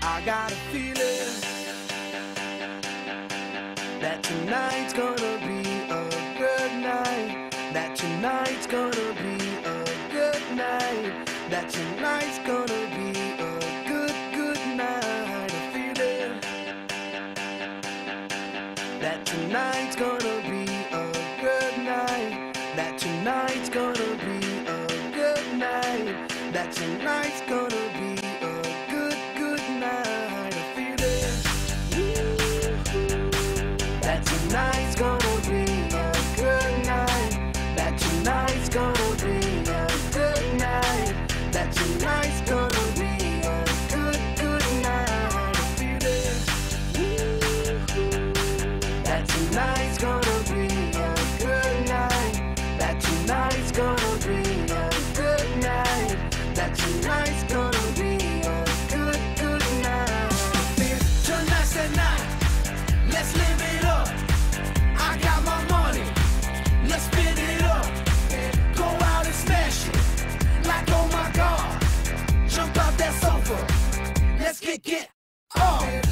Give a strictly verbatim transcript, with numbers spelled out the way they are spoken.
I got a feeling that tonight's gonna be a good night. That tonight's gonna be a good night. That tonight's gonna be a good, good night. A feeling that tonight's gonna be a good night. That tonight's gonna be a good night. That tonight's gonna be a good, good night. A feeling that tonight's gonna be a good night. That tonight's gonna be a good night. That tonight's gonna be a good, good night. A feeling that tonight's gonna be a good night. That tonight's gonna be a good night. That tonight's gonna be a good, good night. Tonight's the night. Let's live it up. I got my money. Let's spin it up. Go out and smash it. Like, oh my God. Jump out that sofa. Let's get get off.